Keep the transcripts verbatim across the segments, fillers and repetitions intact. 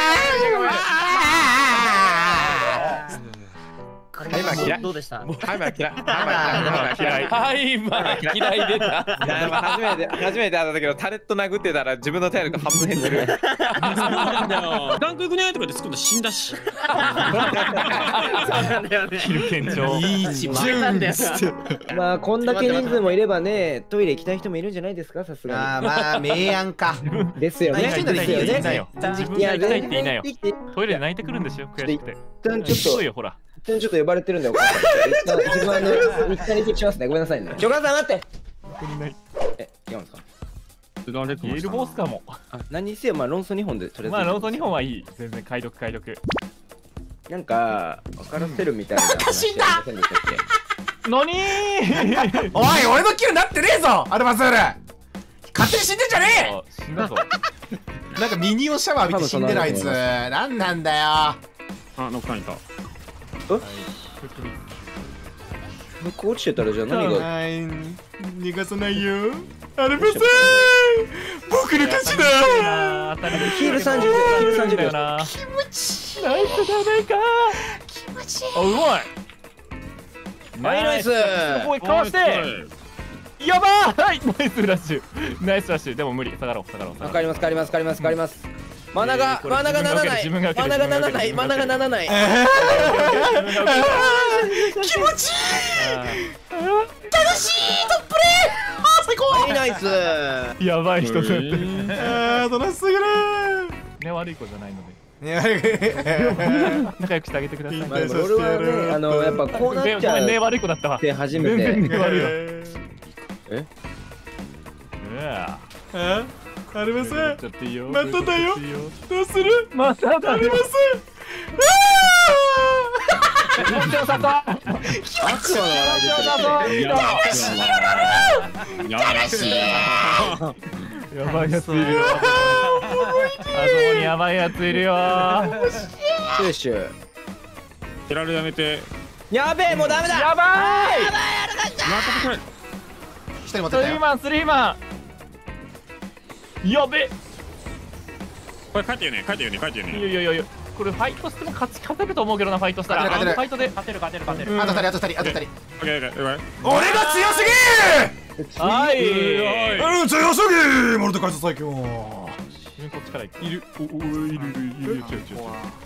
ハイマー嫌い。 どうでした？ ハイマー嫌い。ハイマー嫌い。ハイマー嫌い出た。初めて初めて会った時のタレット殴ってたら自分の体力半分減ってる。 なんだよ。眼科行くねとかで突っ込んだ死んだし。 そうなんだよね。 キル健長。 いいちまなんだよな。 まあこんだけ人数もいればね、トイレ行きたい人もいるんじゃないですか、さすがあーまあ名案かに。ですよね。 泣いてんだですよね。 言いなよ。自分いやが行きたいって言いなよ。 全然トイレで泣いてくるんですよ。悔しくて。 ちょっとすごいよほら。 ちょっと呼ばれてるんだよ。お母さん一旦自分あの一旦リチェックしますね。ごめんなさいね。ちょ、お母さん待って。え、違うんですか。 イエルボスかも。 あ、何にせよまあ論争にほんでとりあえず。 まあロートにほんはいい。全然解読解読。 なんか分からせるみたいな話ありませんでしたっけ。 何おい俺のキルなってねえぞアルバスール勝手に死んでんじゃね死んだぞ。 えなんかミニオンシャワー浴びて死んでるあいつなんなんだよあ、ノッカーいた。 向こう落ちてたらじゃあ何が。 はい逃がさないよアルバスール僕の勝ちだ当たりヒールさんじゅうびょう、ヒールさんじゅうびょう。 な。気持ちいい。ナイスだないか。気持ちいい。あ、うまい。 はいナイス。 ここかわして。やばーい。ナイスラッシュ。ナイスラッシュ。でも無理。下がろう下がろう。 わかりますわかりますわかりますわかります。マナがマナがならない。マナがならない。マナがならない。 気持ちいい楽しいトップレーあー最高はいナイス。 やばい人だって。 あー楽しすぎるね悪い子じゃないので。 いや仲良くしてあげてください。 まあでも俺はねあのやっぱこうなっちゃうごめんね悪い子だったわ。 って初め全然て。 悪いわ。 え？ うわ。 あアルバスーちょっといいよ。 まただよいいよどうするまただよ。 アルバス気持ちよさそう。 悪魔の笑い出てる。 やらしい。 やばいやついるよ。あそこにやばいやついるよ。 シューシュー。 テラルやめて。 やべえもうダメだ。 やばい。 またこれ。 一人持ってスたよリーマンスリーマン。やべ。 これ書いてるね書いてるね書いてるいやね。 いやいやいや。これファイトしても勝ち勝てると思うけどなファイトしたら。 勝てるファイトで勝てる勝てる勝てる。 あと二人あと二人あと二人オッケーオッケーオッケー。 俺が強すぎはい。 うん強すぎモルトカイザー最強こっちから行く。いる。おおいるいるいる。ちょいちょいちょい。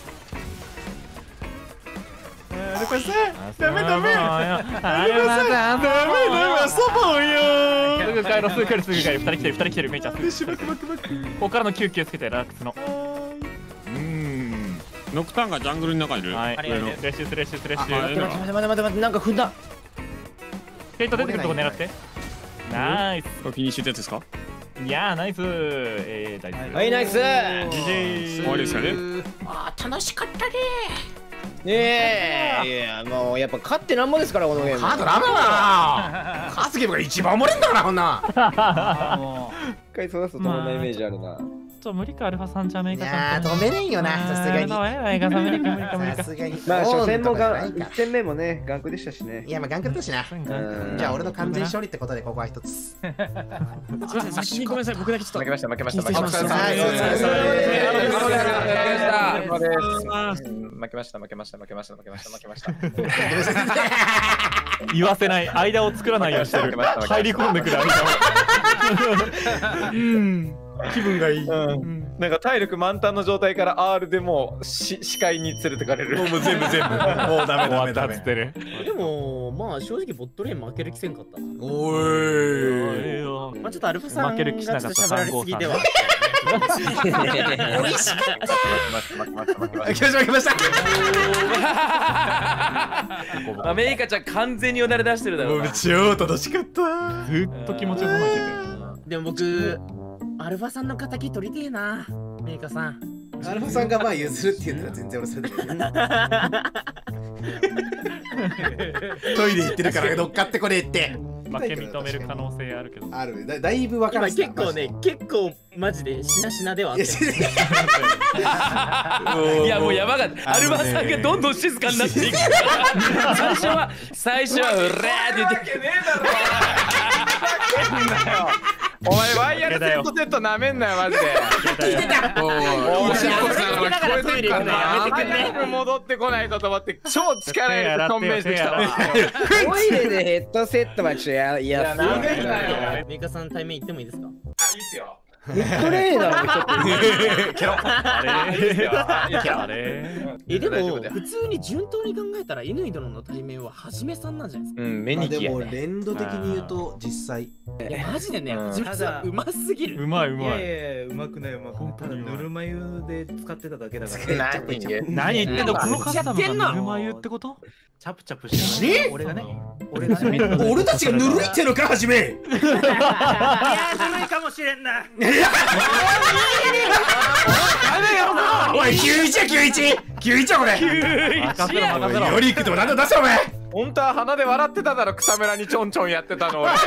ルカさん、ダメダメ。 ダメダメダメ、遊ぼうよ。 すぐ帰ろう、すぐ帰る、すぐ帰る。二人来てる、二人来てる、めいちゃん。ここからの救急つけて、ラックスの。うーん。 ノクターンがジャングルの中にいる。 はい。スレッシュ、スレッシュ、スレッシ待ってュ。 待って待って待ってなんか踏んだ。 ケイト出てくるとこ狙って。ナイス。 これフィニッシュってやつですか？ いやー、ナイス。えー、大丈夫。 はいナイス。 ジジー。 終わりですかね。 あー楽しかったね。 ねえ、いやもうやっぱ勝ってなんぼですからこのゲーム。 カードダメだな。カスゲームが一番おもれんだからこんな。 一回そうすると止まんないイメージあるな。 ちょっと無理か、アルファさんじゃメーいカーさん。 やー止めれんよな、さすがに。 メーカーさん無理か無理か無理か。 さすがに。 まあ初戦もがが一戦目もねガンクでしたしね。 いやまあガンクルだしな。 うんじゃあ俺の完全勝利ってことでここは一つ。 すいません、先にごめんなさい、僕だけちょっと。 負けました負けました負けましお疲れ様た。 です負けました負けました負けました負けました負けました負けました。 言わせない、間を作らないようにしてる。入り込んでくる間を。 うん気分がいい。 なんか体力満タンの状態から R でもうし視界に連れてかれる。 もう全部全部。もうダメダメダメ。 てる。 でもまあ正直ボットレーン負ける気せんかったな。 おーい。 まあちょっとアルファさん負ける気しなかったがちょっと喋られすぎでは。 美味しかった。 負けました負けました負けまし来ました来ました。 た。メイカちゃん完全によだれ出してるだろうな。 超楽しかった。 ずっと気持ちよさそうにしてて。 でも僕アルファさんの敵取りてえな、メーカーさん。 アルファさんがまあ譲るって言うなら全然俺それで。トイレ行ってるから乗っかってこれって負け認める可能性あるけど。 ある。だだいぶ分から今ん。 結構ね、結構マジでしなしなではあってる。 いやもうやばかった。アルバさんがどんどん静かになっていく。最初は最初はうらーって言って。お前ワイヤレスヘッドセットなめんなよマジで。 聞いてた。 おい、聞こえてるかな。 やめてくんね。 早く戻ってこないとと思って超力入れてトンベンしてきたわ。 トイレでヘッドセットはちょっとやいやすごいな。 メーカーさん対面行ってもいいですか？ あ、いいっすよ。 ヘッドレーダーもちょっとケロ。 あれあれえでも大丈夫だよ普通に順当に考えたら乾殿の対面ははじめさんなんじゃないですか？ うん、目まあでにきやね。 も連動的に言うと実際。 いやマジでね、 うんはじめさんうますぎる。 うまいうまい。 いやいやうまくないうまくない。ただぬるま湯で使ってただけだから。 何何言ってんの、この方やってんのがぬるま湯ってこと？ チャプチャプしてる。 え俺がね。俺がね。 俺たちがぬるいってのかはじめ。 いやーずるいかもしれんな。 おいきゅういちやきゅういちきゅういちやこれ。 任せろ任せろ。 より行くとも何でも出せお前。 本当は鼻で笑ってただろ、草むらにちょんちょんやってたの俺。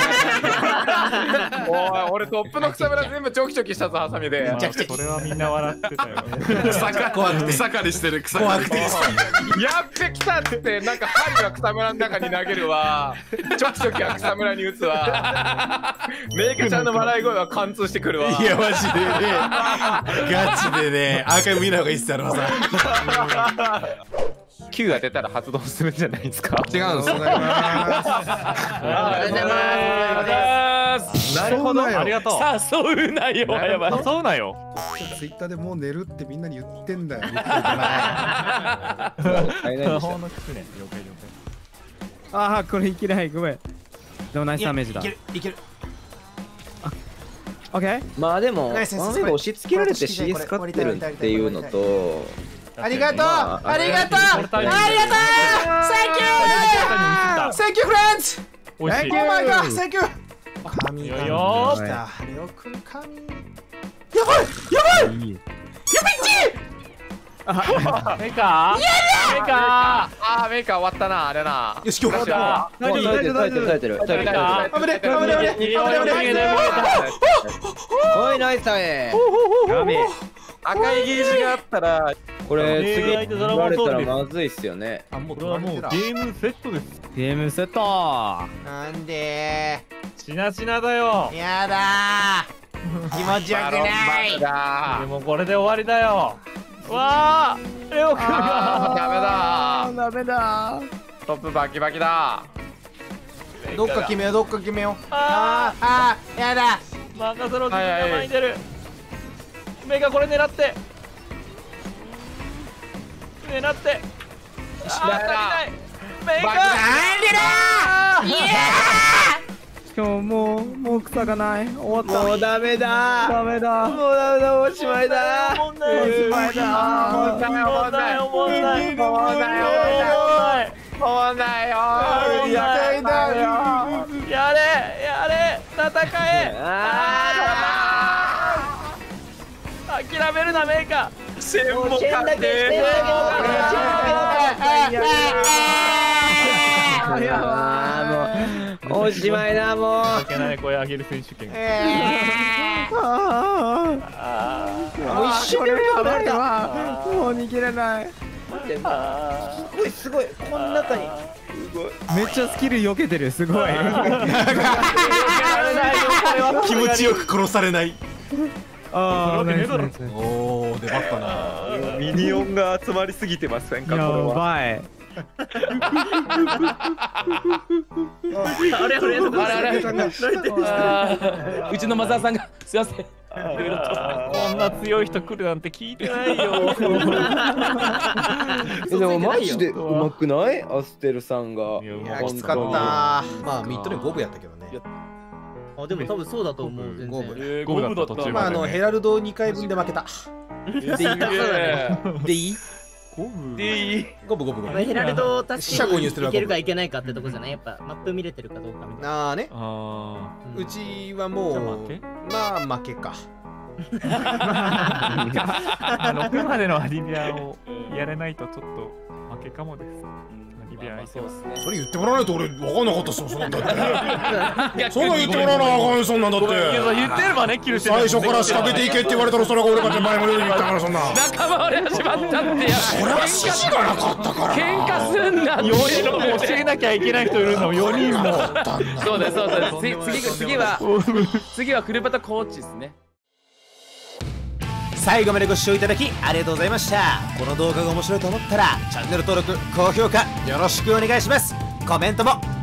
おい、俺トップの草むら全部チョキチョキしたぞ、ハサミで。 それはみんな笑ってたよ。 草刈怖くて草刈りしてる草怖くて。 やってきたってなんか針は草むらの中に投げるわ、チョキチョキは草むらに打つわ、メイカちゃんの笑い声は貫通してくるわ。 いやマジでね。ガチでね。アーカイブ見ない方がいいっすよ、アルファさん。 Q が出たら発動するんじゃないですか。 違うんです。 ありがとうございます。 なるほど、 ありがとう。 誘うなよ、やばい。 誘うなよ。 ツイッターでもう寝るってみんなに言ってんだよ。 あれ何でした魔法のキツネ。了解了ああ、これいけない、ごめん。でもナイスダメージだい。けるいける。 オッケー。 まあでもワンウナイスですェイが押し付けられて シーエス 勝ってるっていうのとありがとうまあありがとうありがとう Thank you! Thank you friends! おいしい。 Oh my god! Thank you! 神いいよよ来た。レオくん神。やばいやばいやばいメカメカあー、メイカ終わったな、あれな。 よし今日じゃあ耐えてる耐えてる耐えてる耐えてる耐えてる危ね危ね危ね危ね危ねおいナイスタイ赤いゲージがあったらこれ次えー言われたらまずいっすよね。 あもうこれはもうゲームセットです。 ゲームセット。 なんでしなしなだよ。 やだ気持ちよくないでもこれで終わりだよ。わあレオくんあー、ダメだダメだ。 トップバキバキだ。 どっか決めようどっか決めようあーあーやだ任せろ、自分が前に出る。 メガこれ狙って狙ってあー足りないメガしかももうもう草がない。終わった。 もうダメだダメだ。 もうダメだおしまいだおもんないおしまいだ。 おもんないおもんないおもんないおもんないおもんないおもんないよやれやれ戦えあー諦めるなメーカー専門家だけしてるだけあーもうおしまいだもう負けない声上げる選手権あもう一瞬であ。 倒れたわ。もう逃げれない。 すごいすごいこの中にめっちゃスキル避けてる。すごい。 気持ちよく殺されない。 ああ、ナイスナイス。 おお、出ばったな。 ミニオンが集まりすぎてませんかやこれはばい。 あれあれあれあれさんがうちのマザーさんがすいません。 こんな強い人来るなんて聞いてないよでもマジでうまくないアステルさんがいやういまやきつかった。まあミッドで五分やったけどね。 あでも多分そうだと思う。全然五分。 えー五分だった途中まああのヘラルド二回分で負けた。 でいい五分でいい五分五分五まあ分。 ヘラルドを助四捨五入するわけにいけるかいけないかってとこじゃない。やっぱマップ見れてるかどうかみたいな。 ああね。 あうちはもうじゃあ負けまあ負けか。 あろくまでのアリビアをやれないとちょっと負けかもですアリビア相手はそれ言ってもらわないと俺分かんなかったっすよ。そんなんだって。そんなん言ってもらわなあかんよそんなんだって。 いや言ってればねキルして最初から仕掛けていけって言われたらそれが俺が前も言ったからそんな。 仲間割れ始まったってや。 俺は指示がなかったから。 喧嘩すんな。 よにんも教えなきゃいけない人いるのよにんもそうだそうだ。次次次は次はクルバタコーチですね。 最後までご視聴いただきありがとうございました。この動画が面白いと思ったらチャンネル登録高評価よろしくお願いします。コメントも